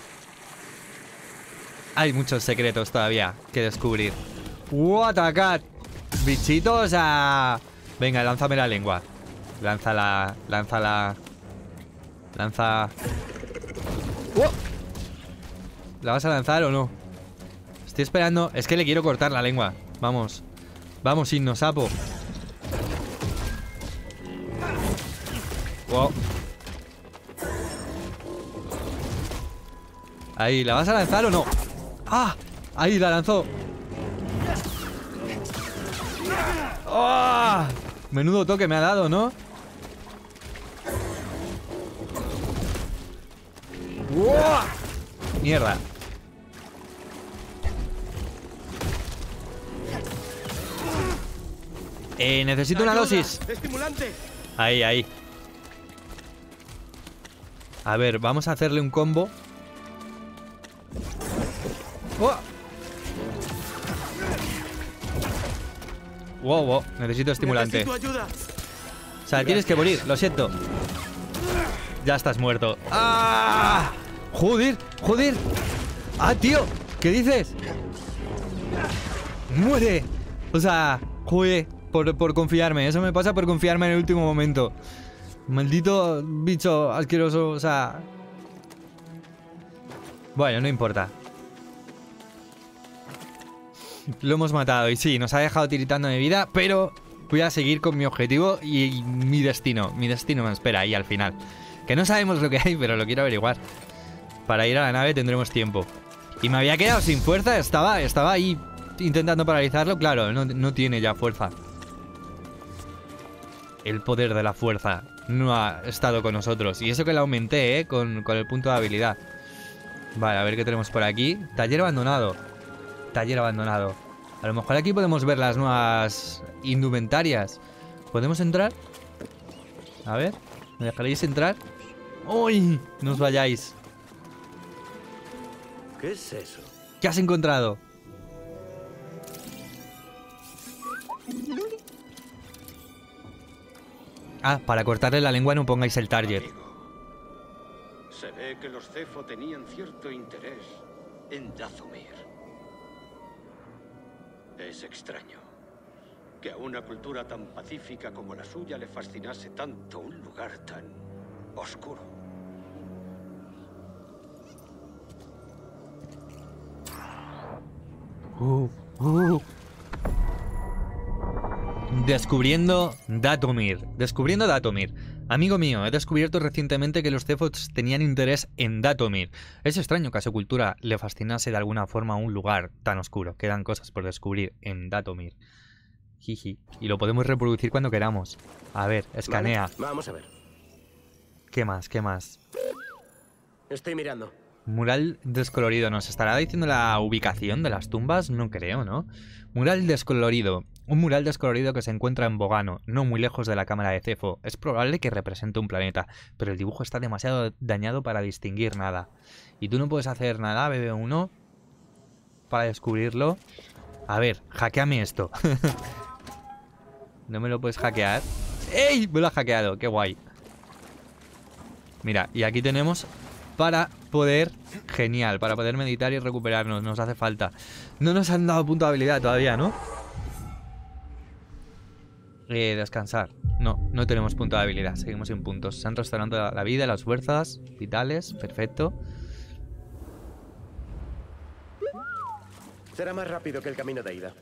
Hay muchos secretos todavía que descubrir. ¡What a cat! Bichitos a... Venga, lánzame la lengua. Lánzala, lánzala. Lanza... ¡Oh! ¿La vas a lanzar o no? Estoy esperando. Es que le quiero cortar la lengua. Vamos. Vamos, Inno, sapo. Wow. Ahí, ¿la vas a lanzar o no? ¡Ah! Ahí, la lanzó. ¡Oh! Menudo toque me ha dado, ¿no? ¡Oh! Mierda. Eh, necesito una dosis. Estimulante. Ahí, ahí. A ver, vamos a hacerle un combo. ¡Oh! Wow, wow, necesito estimulante. Necesito ayuda. O sea, tienes que morir, lo siento. Ya estás muerto. ¡Ah! ¡Joder! ¡Joder! ¡Ah, tío! ¿Qué dices? ¡Muere! O sea, joder, por, por confiarme. Eso me pasa por confiarme en el último momento. Maldito bicho asqueroso, o sea... Bueno, no importa. Lo hemos matado y sí, nos ha dejado tiritando de vida, pero voy a seguir con mi objetivo y, y mi destino. Mi destino me espera ahí al final. Que no sabemos lo que hay, pero lo quiero averiguar. Para ir a la nave tendremos tiempo. Y me había quedado sin fuerza, estaba, estaba ahí intentando paralizarlo. Claro, no, no tiene ya fuerza. El poder de la fuerza no ha estado con nosotros. Y eso que lo aumenté, ¿eh? Con, con el punto de habilidad. Vale, a ver qué tenemos por aquí. Taller abandonado. Taller abandonado. A lo mejor aquí podemos ver las nuevas indumentarias. ¿Podemos entrar? A ver, ¿me dejaréis entrar? ¡Uy! No os vayáis. ¿Qué es eso? ¿Qué has encontrado? Ah, para cortarle la lengua no pongáis el target. Se ve que los Cefo tenían cierto interés en Dathomir. Es extraño que a una cultura tan pacífica como la suya le fascinase tanto un lugar tan oscuro. Uh, uh. Descubriendo Dathomir. Descubriendo Dathomir. Amigo mío, he descubierto recientemente que los Cefots tenían interés en Dathomir. Es extraño que a su cultura le fascinase de alguna forma un lugar tan oscuro. Quedan cosas por descubrir en Dathomir. Jiji. Y lo podemos reproducir cuando queramos. A ver, escanea. Vale, vamos a ver. ¿Qué más? ¿Qué más? Estoy mirando. Mural descolorido. ¿Nos estará diciendo la ubicación de las tumbas? No creo, ¿no? Mural descolorido. Un mural descolorido que se encuentra en Bogano, no muy lejos de la cámara de Cefo. Es probable que represente un planeta, pero el dibujo está demasiado dañado para distinguir nada. Y tú no puedes hacer nada, B B uno, para descubrirlo. A ver, hackeame esto. ¿No me lo puedes hackear? ¡Ey! Me lo ha hackeado, qué guay. Mira, y aquí tenemos para poder... Genial, para poder meditar y recuperarnos, nos hace falta. No nos han dado punto de habilidad todavía, ¿no? Eh, descansar. No, no tenemos punto de habilidad. Seguimos sin puntos. Se han restaurado la vida, las fuerzas vitales. Perfecto. Será más rápido que el camino de ida.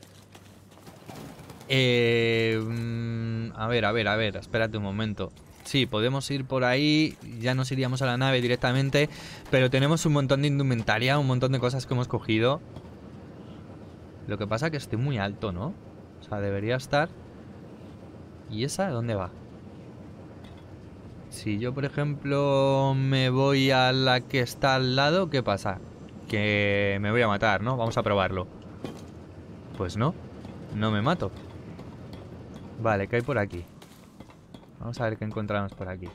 Eh, mm, a ver, a ver, a ver. Espérate un momento. Sí, podemos ir por ahí. Ya nos iríamos a la nave directamente. Pero tenemos un montón de indumentaria. Un montón de cosas que hemos cogido. Lo que pasa es que estoy muy alto, ¿no? O sea, debería estar... ¿Y esa dónde va? Si yo, por ejemplo, me voy a la que está al lado, ¿qué pasa? Que me voy a matar, ¿no? Vamos a probarlo. Pues no, no me mato. Vale, ¿qué hay por aquí? Vamos a ver qué encontramos por aquí.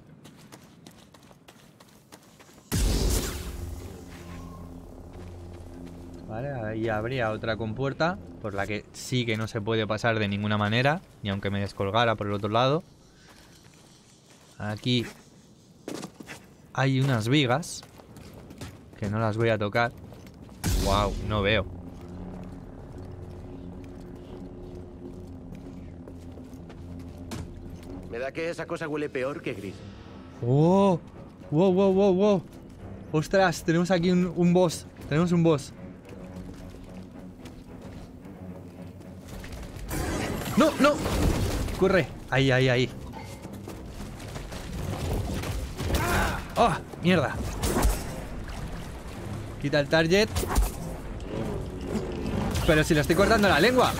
Vale, ahí habría otra compuerta por la que sí que no se puede pasar de ninguna manera, ni aunque me descolgara por el otro lado. Aquí hay unas vigas que no las voy a tocar. Wow, no veo. Me da que esa cosa huele peor que gris. ¡Oh! ¡Wow, wow, wow, wow! ¡Ostras! Tenemos aquí un, un boss. Tenemos un boss. ¡No, no! ¡Corre! Ahí, ahí, ahí. ¡Ah! ¡Oh! ¡Mierda! Quita el target. Pero si le estoy cortando la lengua.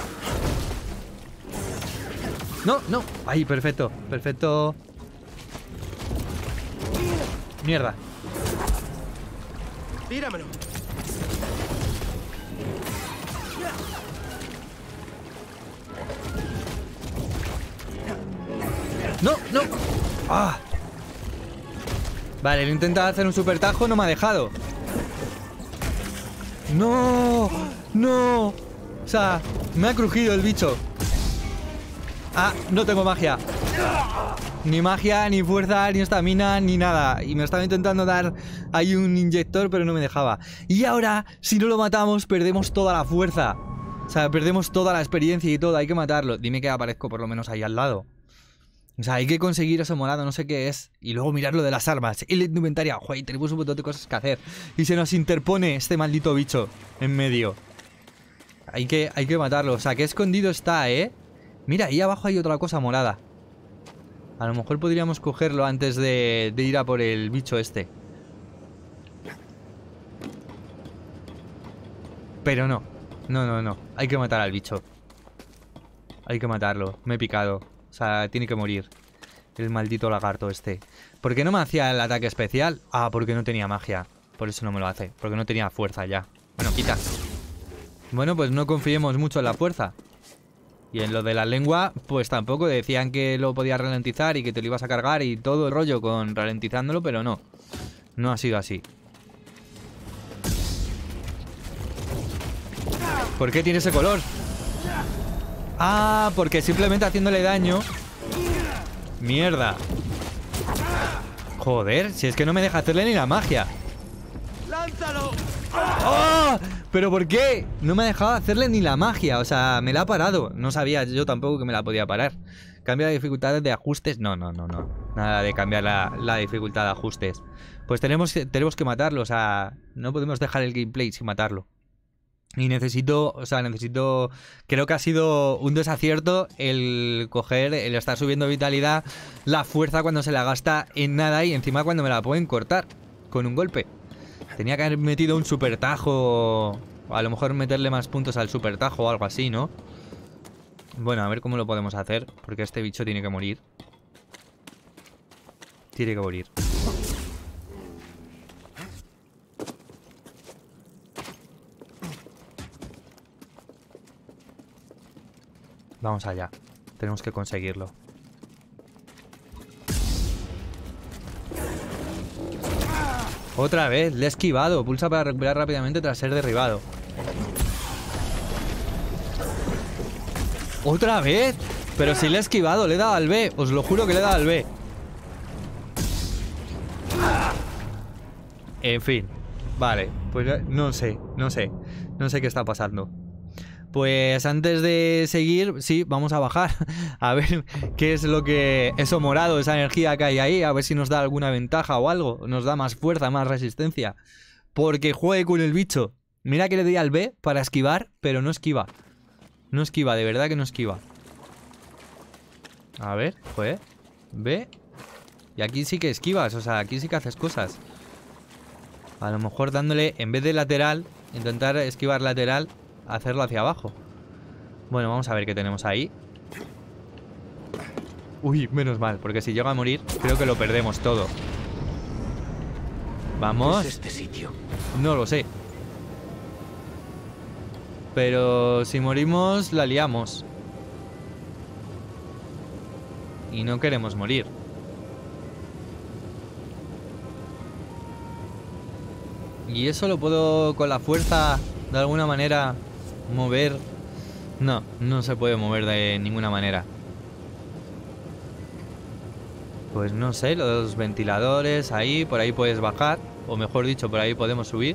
No, no. Ahí, perfecto, perfecto. Mierda. Tíramelo. No, no. Ah. Vale, he intentado hacer un super tajo, no me ha dejado. No, no. O sea, me ha crujido el bicho. Ah, no tengo magia. Ni magia, ni fuerza, ni estamina, ni nada. Y me estaba intentando dar ahí un inyector, pero no me dejaba. Y ahora, si no lo matamos, perdemos toda la fuerza. O sea, perdemos toda la experiencia y todo. Hay que matarlo. Dime que aparezco por lo menos ahí al lado. O sea, hay que conseguir eso morado, no sé qué es. Y luego mirar lo de las armas. El inventario. Joder, tenemos un montón de cosas que hacer. Y se nos interpone este maldito bicho en medio. Hay que, hay que matarlo. O sea, que escondido está, ¿eh? Mira, ahí abajo hay otra cosa morada. A lo mejor podríamos cogerlo antes de, de ir a por el bicho este. Pero no. No, no, no. Hay que matar al bicho. Hay que matarlo. Me he picado. O sea, tiene que morir. El maldito lagarto este. ¿Por qué no me hacía el ataque especial? Ah, porque no tenía magia. Por eso no me lo hace. Porque no tenía fuerza ya. Bueno, quita. Bueno, pues no confiemos mucho en la fuerza. Y en lo de la lengua, pues tampoco. Decían que lo podías ralentizar y que te lo ibas a cargar y todo el rollo con ralentizándolo, pero no. No ha sido así. ¿Por qué tiene ese color? Ah, porque simplemente haciéndole daño. Mierda. Joder, si es que no me deja hacerle ni la magia. ¡Lánzalo! ¡Oh! ¿Pero por qué? No me ha dejado hacerle ni la magia. O sea, me la ha parado. No sabía yo tampoco que me la podía parar. Cambia la dificultad de ajustes. No, no, no, no. Nada de cambiar la, la dificultad de ajustes. Pues tenemos que, tenemos que matarlo. O sea, no podemos dejar el gameplay sin matarlo. Y necesito, o sea, necesito... Creo que ha sido un desacierto el coger, el estar subiendo vitalidad, la fuerza cuando se la gasta en nada y encima cuando me la pueden cortar con un golpe. Tenía que haber metido un super tajo, o a lo mejor meterle más puntos al super tajo o algo así, ¿no? Bueno, a ver cómo lo podemos hacer, porque este bicho tiene que morir. Tiene que morir. Vamos allá. Tenemos que conseguirlo. Otra vez, le he esquivado. Pulsa para recuperar rápidamente tras ser derribado. ¿Otra vez? Pero si le he esquivado, le he dado al B. Os lo juro que le he dado al B. En fin. Vale, pues no sé, no sé. No sé qué está pasando. Pues antes de seguir, sí, vamos a bajar a ver qué es lo que... Eso morado, esa energía que hay ahí, a ver si nos da alguna ventaja o algo. Nos da más fuerza, más resistencia. Porque juegue con el bicho. Mira que le di al B para esquivar, pero no esquiva. No esquiva, de verdad que no esquiva. A ver, joder. B. Y aquí sí que esquivas, o sea, aquí sí que haces cosas. A lo mejor dándole, en vez de lateral, intentar esquivar lateral... hacerlo hacia abajo. Bueno, vamos a ver qué tenemos ahí. Uy, menos mal, porque si llega a morir creo que lo perdemos todo. Vamos. ¿Qué es este sitio? No lo sé. Pero si morimos la liamos. Y no queremos morir. Y eso lo puedo con la fuerza de alguna manera mover. No, no se puede mover de ninguna manera. Pues no sé, los ventiladores ahí, por ahí puedes bajar. O mejor dicho, por ahí podemos subir.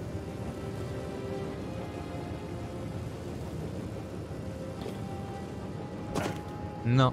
No.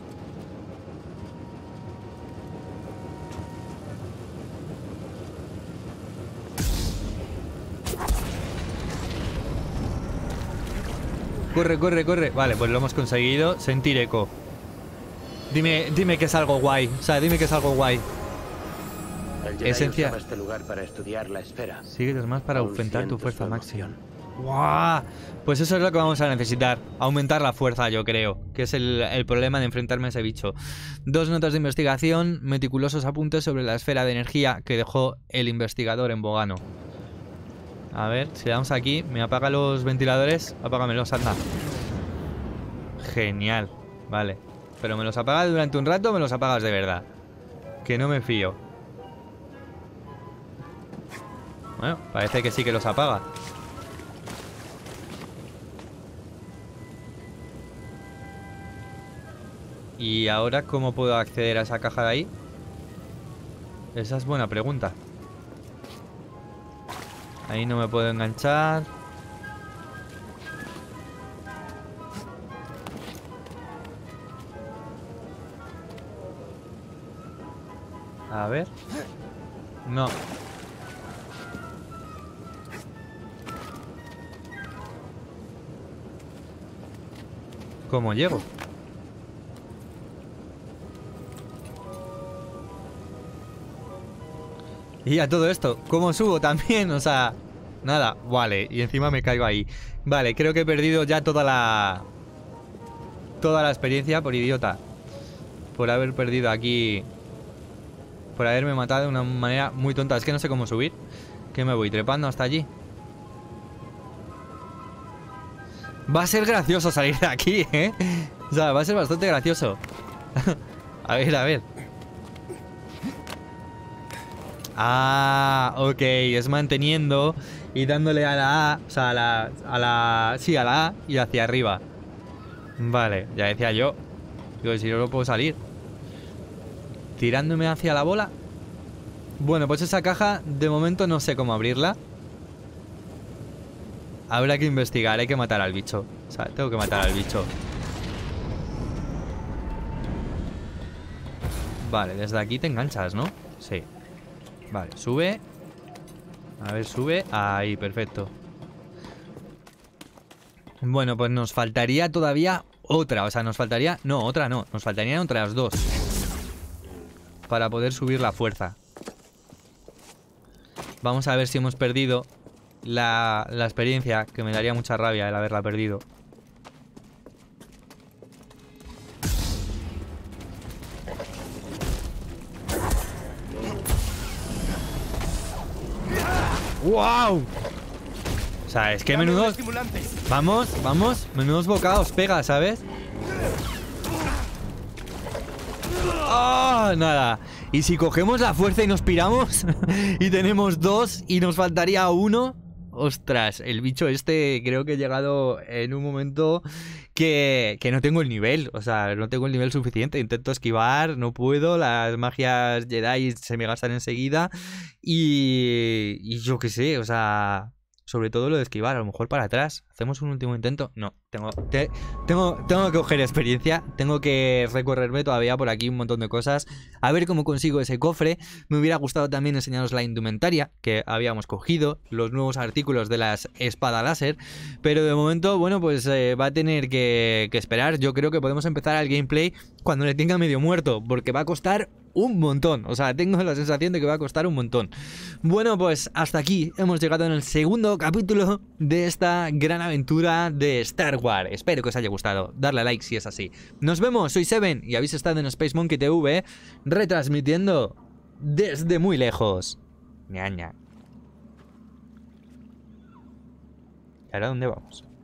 Corre, corre, corre. Vale, pues lo hemos conseguido. Sentir eco. Dime, dime que es algo guay. O sea, dime que es algo guay. El Jedi Esencia. usaba este lugar para estudiar la esfera. Sigue los más para Aún aumentar tu siento fuerza su máxima. emoción. ¡Guau! Pues eso es lo que vamos a necesitar. Aumentar la fuerza, yo creo. Que es el, el problema de enfrentarme a ese bicho. Dos notas de investigación, meticulosos apuntes sobre la esfera de energía que dejó el investigador en Bogano. A ver, si le damos aquí, me apaga los ventiladores. Apágamelos, anda. Genial. Vale. Pero me los apagas durante un rato o me los apagas de verdad. Que no me fío. Bueno, parece que sí que los apaga. ¿Y ahora cómo puedo acceder a esa caja de ahí? Esa es buena pregunta. Ahí no me puedo enganchar. A ver. No. ¿Cómo llego? Y a todo esto, ¿cómo subo también? O sea, nada, vale. Y encima me caigo ahí. Vale, creo que he perdido ya toda la... Toda la experiencia por idiota. Por haber perdido aquí... Por haberme matado de una manera muy tonta. Es que no sé cómo subir. ¿Qué me voy trepando hasta allí? Va a ser gracioso salir de aquí, ¿eh? O sea, va a ser bastante gracioso. A ver, a ver. Ah, ok, es manteniendo y dándole a la A, o sea, a la, a la, sí, a la A y hacia arriba. Vale, ya decía yo. Digo, si no, no puedo salir. Tirándome hacia la bola. Bueno, pues esa caja, de momento no sé cómo abrirla. Habrá que investigar, hay que matar al bicho. O sea, tengo que matar al bicho. Vale, desde aquí te enganchas, ¿no? Sí. Vale, sube. A ver, sube. Ahí, perfecto. Bueno, pues nos faltaría todavía otra. O sea, nos faltaría... No, otra no. Nos faltarían otras dos para poder subir la fuerza. Vamos a ver si hemos perdido la, la experiencia, que me daría mucha rabia el haberla perdido. ¡Wow! O sea, es que menudos... Vamos, vamos, menudos bocados pega, ¿sabes? ¡Oh! Nada. Y si cogemos la fuerza y nos piramos y tenemos dos y nos faltaría uno... Ostras, el bicho este creo que he llegado en un momento que, que no tengo el nivel. O sea, no tengo el nivel suficiente. Intento esquivar, no puedo. Las magias Jedi se me gastan enseguida. Y, y yo qué sé, o sea... Sobre todo lo de esquivar, a lo mejor para atrás. ¿Hacemos un último intento? No, tengo, te, tengo, tengo que coger experiencia. Tengo que recorrerme todavía por aquí un montón de cosas. A ver cómo consigo ese cofre. Me hubiera gustado también enseñaros la indumentaria que habíamos cogido, los nuevos artículos de las espada láser. Pero de momento, bueno, pues eh, va a tener que, que esperar. Yo creo que podemos empezar el gameplay cuando le tenga medio muerto, porque va a costar un montón. O sea, tengo la sensación de que va a costar un montón. Bueno, pues hasta aquí hemos llegado en el segundo capítulo de esta gran aventura de Star Wars. Espero que os haya gustado. Darle a like si es así. Nos vemos, soy Seven y habéis estado en Space Monkey T V retransmitiendo desde muy lejos. Ñaña. ¿Y ahora dónde vamos?